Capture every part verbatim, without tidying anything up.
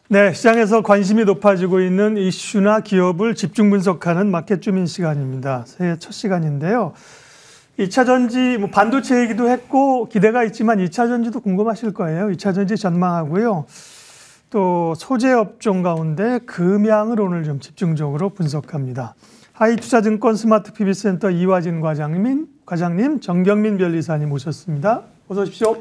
네, 시장에서 관심이 높아지고 있는 이슈나 기업을 집중 분석하는 마켓 주민 시간입니다. 새해 첫 시간인데요. 이 차 전지, 뭐 반도체 얘기도 했고 기대가 있지만 이 차 전지도 궁금하실 거예요. 이 차 전지 전망하고요. 또 소재 업종 가운데 금양을 오늘 좀 집중적으로 분석합니다. 하이투자증권 스마트 피비센터 이화진 과장님, 과장님, 정경민 변리사님 모셨습니다. 어서 오십시오.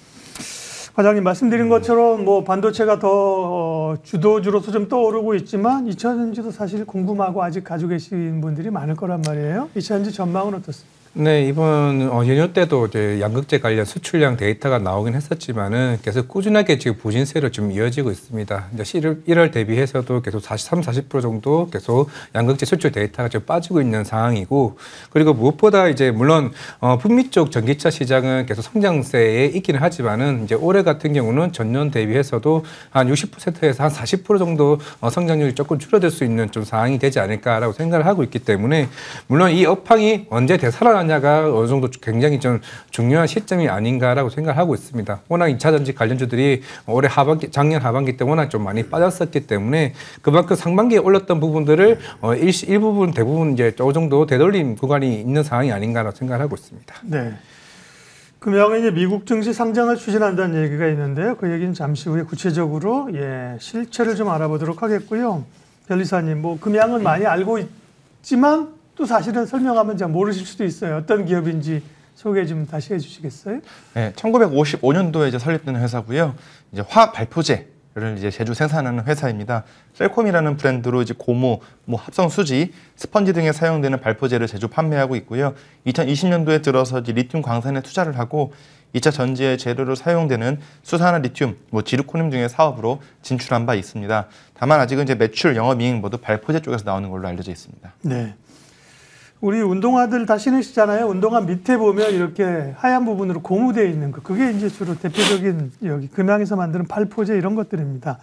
과장님 말씀드린 것처럼 뭐 반도체가 더 주도주로서 좀 떠오르고 있지만 이 차 전지도 사실 궁금하고 아직 가지고 계신 분들이 많을 거란 말이에요. 이 차 전지 전망은 어떻습니까? 네, 이번 연휴 때도 이제 양극재 관련 수출량 데이터가 나오긴 했었지만은 계속 꾸준하게 지금 부진세로 좀 이어지고 있습니다. 이제 일월 대비해서도 계속 사십삼, 사십 퍼센트 정도 계속 양극재 수출 데이터가 좀 빠지고 있는 상황이고, 그리고 무엇보다 이제 물론 어, 북미 쪽 전기차 시장은 계속 성장세에 있기는 하지만은 이제 올해 같은 경우는 전년 대비해서도 한 육십 퍼센트에서 한 사십 퍼센트 정도 어, 성장률이 조금 줄어들 수 있는 좀 상황이 되지 않을까라고 생각을 하고 있기 때문에, 물론 이 업황이 언제 되살아나 냐가 어느 정도 굉장히 좀 중요한 시점이 아닌가라고 생각하고 있습니다. 워낙 이 차 전지 관련주들이 올해 하반기, 작년 하반기 때 워낙 좀 많이 빠졌었기 때문에 그만큼 상반기에 올랐던 부분들을 어, 일, 일부분 대부분 이제 어느 정도 되돌림 구간이 있는 상황이 아닌가라고 생각하고 있습니다. 네. 금양은 이제 미국 증시 상장을 추진한다는 얘기가 있는데요. 그 얘기는 잠시 후에 구체적으로 예, 실체를 좀 알아보도록 하겠고요. 변리사님, 뭐 금양은 많이 알고 있지만 또 사실은 설명하면 잘 모르실 수도 있어요. 어떤 기업인지 소개 좀 다시 해주시겠어요? 네, 천구백오십오 년도에 이제 설립된 회사고요. 이제 화학 발포제를 이제 제조 생산하는 회사입니다. 셀콤이라는 브랜드로 이제 고무, 뭐 합성 수지, 스펀지 등에 사용되는 발포제를 제조 판매하고 있고요. 이천이십 년도에 들어서 이제 리튬 광산에 투자를 하고 이 차 전지의 재료로 사용되는 수산화 리튬, 뭐 지르코늄 등의 사업으로 진출한 바 있습니다. 다만 아직은 이제 매출, 영업이익 모두 발포제 쪽에서 나오는 걸로 알려져 있습니다. 네. 우리 운동화들 다 신으시잖아요. 운동화 밑에 보면 이렇게 하얀 부분으로 고무되어 있는 거. 그게 이제 주로 대표적인 여기 금양에서 만드는 발포제 이런 것들입니다.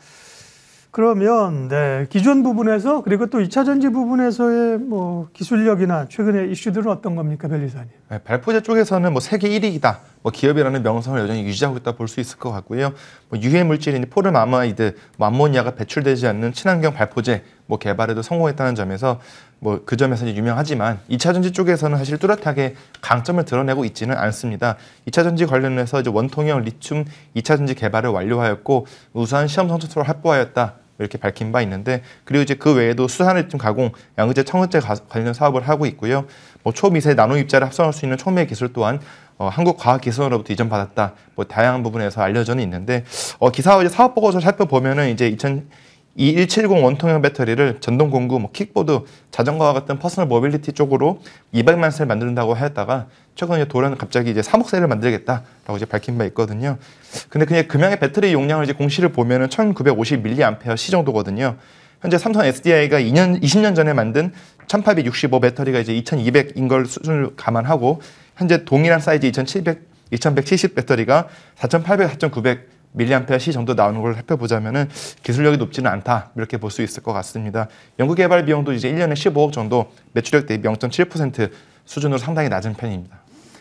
그러면 네, 기존 부분에서 그리고 또 이 차 전지 부분에서의 뭐 기술력이나 최근의 이슈들은 어떤 겁니까, 변리사님? 네, 발포제 쪽에서는 뭐 세계 일 위이다, 뭐 기업이라는 명성을 여전히 유지하고 있다 볼 수 있을 것 같고요. 뭐 유해 물질인 포름아마이드, 뭐 암모니아가 배출되지 않는 친환경 발포제 뭐 개발에도 성공했다는 점에서 뭐 그 점에서 유명하지만 이 차 전지 쪽에서는 사실 뚜렷하게 강점을 드러내고 있지는 않습니다. 이 차 전지 관련해서 이제 원통형 리튬 이 차 전지 개발을 완료하였고 우수한 시험 성적서를 확보하였다, 이렇게 밝힌 바 있는데, 그리고 이제 그 외에도 수산리튬 가공, 양극재, 청극재 관련 사업을 하고 있고요. 뭐 초미세 나노 입자를 합성할 수 있는 촉매 기술 또한 어, 한국과학기술원으로부터 이전받았다, 뭐 다양한 부분에서 알려져는 있는데, 어, 기사와 이제 사업 보고서를 살펴보면은 이제 이천이십칠 원통형 배터리를 전동 공구, 뭐 킥보드, 자전거와 같은 퍼스널 모빌리티 쪽으로 이백만 셀 만든다고 하였다가 최근에 돌아는 갑자기 이제 삼억 셀을 만들겠다라고 이제 밝힌 바 있거든요. 근데 그냥 금양의 배터리 용량을 이제 공시를 보면은 천구백오십 밀리앰페어 시 정도거든요. 현재 삼성 에스디아이가 이 년, 이십 년 전에 만든 천팔백육십오 배터리가 이제 이천이백인 걸 수준을 감안하고 현재 동일한 사이즈 이천칠백, 이천백칠십 배터리가 사천팔백, 사천구백 밀리앰페어 시 정도 나오는 걸 살펴보자면은 기술력이 높지는 않다, 이렇게 볼 수 있을 것 같습니다. 연구개발 비용도 이제 일 년에 십오억 정도, 매출액 대비 영 점 칠 퍼센트 수준으로 상당히 낮은 편입니다.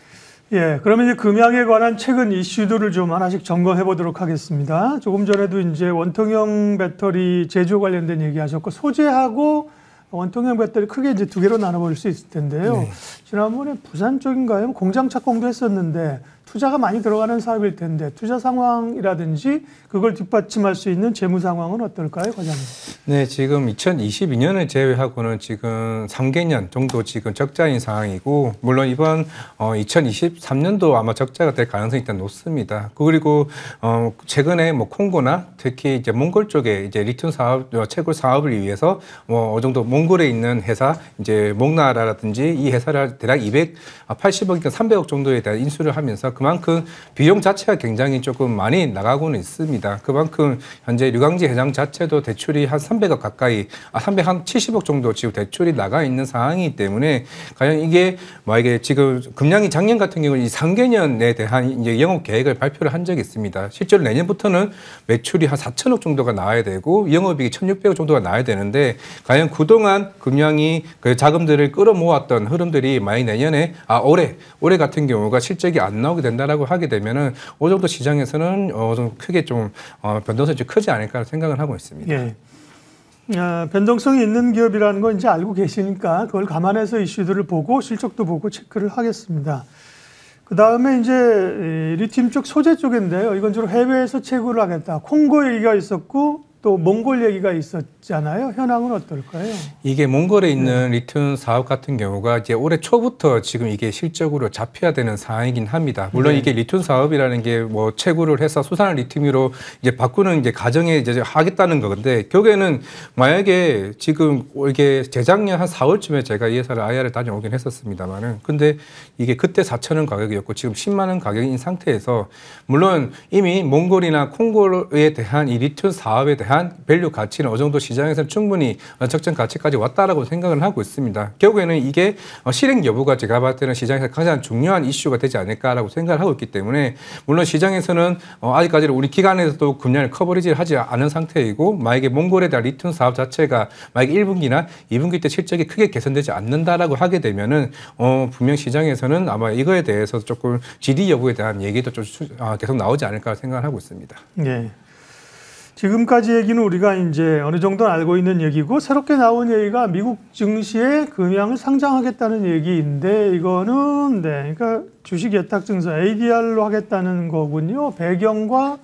예, 그러면 이제 금양에 관한 최근 이슈들을 좀 하나씩 점검해 보도록 하겠습니다. 조금 전에도 이제 원통형 배터리 제조 관련된 얘기하셨고, 소재하고 원통형 배터리 크게 이제 두 개로 나눠볼 수 있을 텐데요. 네. 지난번에 부산 쪽인가요? 공장 착공도 했었는데 투자가 많이 들어가는 사업일 텐데 투자 상황이라든지 그걸 뒷받침할 수 있는 재무 상황은 어떨까요, 과장님? 네, 지금 이천이십이 년을 제외하고는 지금 삼 개년 정도 지금 적자인 상황이고, 물론 이번 어, 이천이십삼 년도 아마 적자가 될 가능성이 일단 높습니다. 그리고 어, 최근에 뭐 콩고나 특히 이제 몽골 쪽에 이제 리튬 사업, 채굴 사업을 위해서 뭐 어느 정도 몽골에 있는 회사 이제 목나라라든지 이 회사를 대략 이백팔십억이나 삼백억 정도에 대한 인수를 하면서 그만큼 비용 자체가 굉장히 조금 많이 나가고는 있습니다. 그만큼 현재 류광지 회장 자체도 대출이 한 삼백억 가까이, 아, 삼백칠십억 정도 지금 대출이 나가 있는 상황이기 때문에 과연 이게 만약에 지금 금양이 작년 같은 경우는 이 삼 개년에 대한 이제 영업 계획을 발표를 한 적이 있습니다. 실제로 내년부터는 매출이 한 사천억 정도가 나와야 되고 영업이익이 천육백억 정도가 나와야 되는데, 과연 그동안 금양이 그 자금들을 끌어모았던 흐름들이 만약 내년에 아 올해 올해 같은 경우가 실적이 안 나오게 된다라고 하게 되면은 어느 정도 시장에서는 어, 좀 크게 좀 어, 변동성이 좀 크지 않을까 생각을 하고 있습니다. 예. 어, 변동성이 있는 기업이라는 건 이제 알고 계시니까 그걸 감안해서 이슈들을 보고 실적도 보고 체크를 하겠습니다. 그 다음에 이제 리튬 쪽 소재 쪽인데요. 이건 주로 해외에서 채굴을 하겠다. 콩고 얘기가 있었고 또 몽골 얘기가 있었잖아요. 현황은 어떨까요? 이게 몽골에 있는 네. 리튬 사업 같은 경우가 이제 올해 초부터 지금 이게 실적으로 잡혀야 되는 상황이긴 합니다. 물론 네. 이게 리튬 사업이라는 게 뭐 채굴을 해서 수산화 리튬으로 이제 바꾸는 이제 과정에 이제 하겠다는 건데 결국에는 만약에 지금 이게 재작년 한 사월쯤에 제가 이 회사를 아이알을 다녀오긴 했었습니다만은 근데 이게 그때 사천 원 가격이었고 지금 십만 원 가격인 상태에서 물론 이미 몽골이나 콩고에 대한 이 리튬 사업에 대한 한 밸류 가치는 어느 정도 시장에서는 충분히 적정 가치까지 왔다라고 생각을 하고 있습니다. 결국에는 이게 실행 여부가 제가 봤을 때는 시장에서 가장 중요한 이슈가 되지 않을까라고 생각을 하고 있기 때문에 물론 시장에서는 아직까지는 우리 기관에서도 금년에 커버리지를 하지 않은 상태이고 만약에 몽골에 대한 리튬 사업 자체가 만약에 일 분기나 이 분기 때 실적이 크게 개선되지 않는다라고 하게 되면은 어, 분명 시장에서는 아마 이거에 대해서 조금 지리 여부에 대한 얘기도 좀 계속 나오지 않을까 생각을 하고 있습니다. 네. 지금까지 얘기는 우리가 이제 어느 정도 알고 있는 얘기고 새롭게 나온 얘기가 미국 증시에 금양을 상장하겠다는 얘기인데 이거는 네, 그러니까 주식 예탁 증서 에이디알로 하겠다는 거군요. 배경과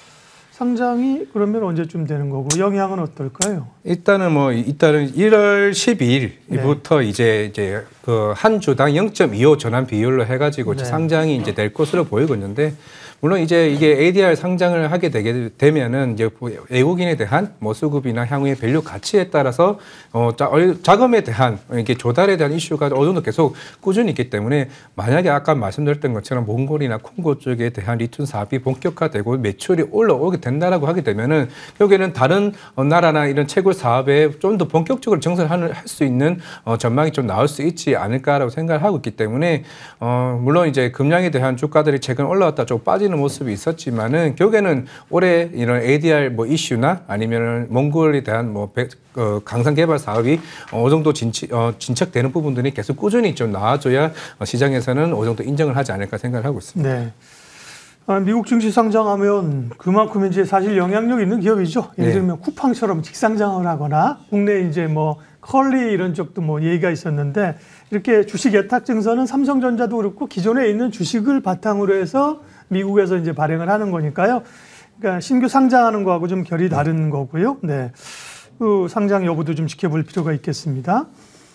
상장이 그러면 언제쯤 되는 거고 영향은 어떨까요? 일단은 뭐 일단은 일월 십이일부터 네. 이제 이제 그 한 주당 영 점 이오 전환 비율로 해가지고 네. 상장이 이제 될 것으로 보이고 있는데. 물론 이제 이게 에이디알 상장을 하게 되게 되면은 이제 외국인에 대한 뭐 수급이나 향후의 밸류 가치에 따라서 어 자금에 대한 이게 조달에 대한 이슈가 어느 정도 계속 꾸준히 있기 때문에 만약에 아까 말씀드렸던 것처럼 몽골이나 콩고 쪽에 대한 리튬 사업이 본격화되고 매출이 올라오게 된다라고 하게 되면은 결국에는 다른 나라나 이런 채굴 사업에 좀 더 본격적으로 정선할 수 있는 어 전망이 좀 나올 수 있지 않을까라고 생각을 하고 있기 때문에 어 물론 이제 금량에 대한 주가들이 최근 올라왔다 좀 빠지는 모습이 있었지만은 결국에는 올해 이런 에이디알 뭐 이슈나 아니면은 몽골에 대한 뭐 배, 어, 강산 개발 사업이 어느 정도 진치, 어, 진척되는 부분들이 계속 꾸준히 좀 나와줘야 어, 시장에서는 어느 정도 인정을 하지 않을까 생각을 하고 있습니다. 네. 아, 미국 증시 상장하면 그만큼 이제 사실 영향력 있는 기업이죠. 예를 네. 들면 쿠팡처럼 직상장을 하거나 국내 이제 뭐 컬리 이런 쪽도 뭐 얘기가 있었는데 이렇게 주식 예탁 증서는 삼성전자도 그렇고 기존에 있는 주식을 바탕으로 해서 미국에서 이제 발행을 하는 거니까요. 그러니까 신규 상장하는 거하고 좀 결이 다른 거고요. 네. 그 상장 여부도 좀 지켜볼 필요가 있겠습니다.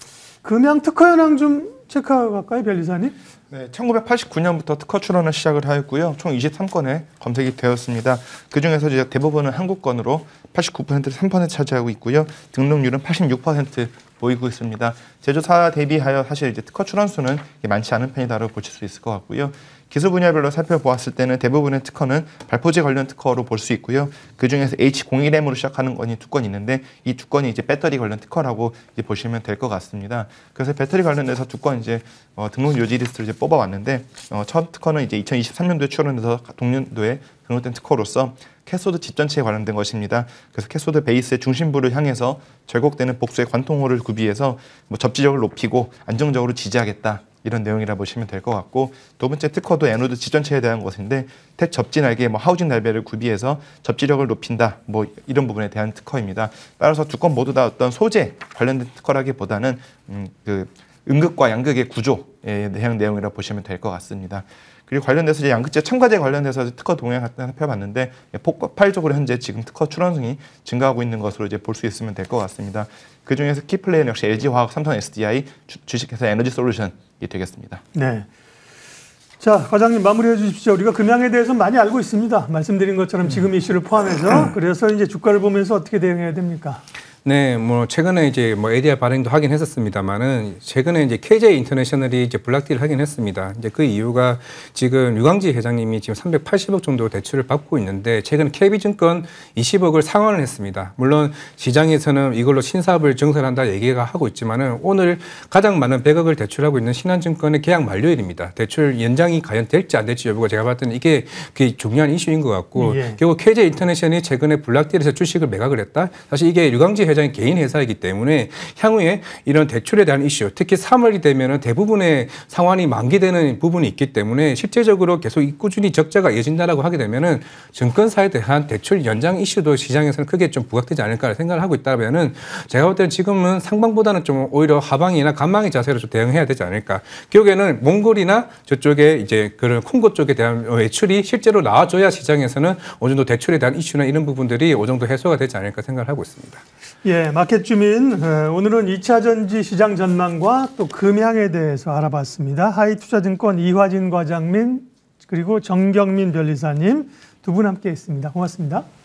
금양 특허 현황 좀 체크하고 갈까요, 변리사님? 네, 천구백팔십구 년부터 특허 출원을 시작을 하였고요. 총 이십삼 건에 검색이 되었습니다. 그중에서 이제 대부분은 한국건으로 팔십구 퍼센트 삼 퍼센트 차지하고 있고요. 등록률은 팔십육 퍼센트 보이고 있습니다. 제조사 대비하여 사실 이제 특허 출원 수는 많지 않은 편이다라고 보실 수 있을 것 같고요. 기술 분야별로 살펴보았을 때는 대부분의 특허는 발포제 관련 특허로 볼 수 있고요. 그 중에서 에이치 공일 엠으로 시작하는 건이 두 건이 있는데 이 두 건이 이제 배터리 관련 특허라고 이제 보시면 될 것 같습니다. 그래서 배터리 관련돼서 두 건 이제 어, 등록 요지 리스트를 이제 뽑아왔는데 어, 첫 특허는 이제 이천이십삼 년도에 출원해서 동년도에 등록된 특허로서 캐소드 집전체에 관련된 것입니다. 그래서 캐소드 베이스의 중심부를 향해서 절곡되는 복수의 관통호를 구비해서 뭐 접지력을 높이고 안정적으로 지지하겠다. 이런 내용이라 보시면 될 것 같고 두 번째 특허도 에노드 지전체에 대한 것인데 택 접지 날개 뭐 하우징 날개를 구비해서 접지력을 높인다 뭐 이런 부분에 대한 특허입니다. 따라서 두 건 모두 다 어떤 소재 관련된 특허라기보다는 음, 그 음극과 양극의 구조에 대한 내용이라 보시면 될 것 같습니다. 그리고 관련돼서 이제 양극재 첨가제 관련돼서 특허 동향 살펴봤는데 폭발적으로 현재 지금 특허 출원승이 증가하고 있는 것으로 이제 볼 수 있으면 될 것 같습니다. 그 중에서 키플레이는 역시 엘지화학, 삼성 에스디아이, 주, 주식회사 에너지솔루션이 되겠습니다. 네. 자, 과장님 마무리해 주십시오. 우리가 금양에 대해서 많이 알고 있습니다. 말씀드린 것처럼 지금 이슈를 포함해서 그래서 이제 주가를 보면서 어떻게 대응해야 됩니까? 네, 뭐 최근에 이제 뭐 에이디알 발행도 하긴 했었습니다만은 최근에 이제 케이제이 인터내셔널이 이제 블락딜을 하긴 했습니다. 이제 그 이유가 지금 류광지 회장님이 지금 삼백팔십억 정도 대출을 받고 있는데 최근 케이비증권 이십억을 상환을 했습니다. 물론 시장에서는 이걸로 신사업을 증설한다 얘기가 하고 있지만은 오늘 가장 많은 백억을 대출하고 있는 신한증권의 계약 만료일입니다. 대출 연장이 과연 될지 안 될지 여부가 제가 봤을 때는 이게 그 중요한 이슈인 것 같고 예. 결국 케이제이 인터내셔널이 최근에 블락딜에서 주식을 매각을 했다. 사실 이게 류광지 회장이 개인 회사이기 때문에 향후에 이런 대출에 대한 이슈, 특히 삼월이 되면은 대부분의 상환이 만기되는 부분이 있기 때문에 실제적으로 계속 꾸준히 적자가 이어진다라고 하게 되면은 증권사에 대한 대출 연장 이슈도 시장에서는 크게 좀 부각되지 않을까 생각을 하고 있다면은 제가 볼 때는 지금은 상방보다는 좀 오히려 하방이나 간방의 자세로 좀 대응해야 되지 않을까. 결국에는 몽골이나 저쪽에 이제 그런 콩고 쪽에 대한 매출이 실제로 나와줘야 시장에서는 어느 정도 대출에 대한 이슈나 이런 부분들이 어느 정도 해소가 되지 않을까 생각을 하고 있습니다. 예, 마켓 주민 오늘은 이 차 전지 시장 전망과 또 금향에 대해서 알아봤습니다. 하이투자증권 이화진 과장님 그리고 정경민 변리사님 두 분 함께했습니다. 고맙습니다.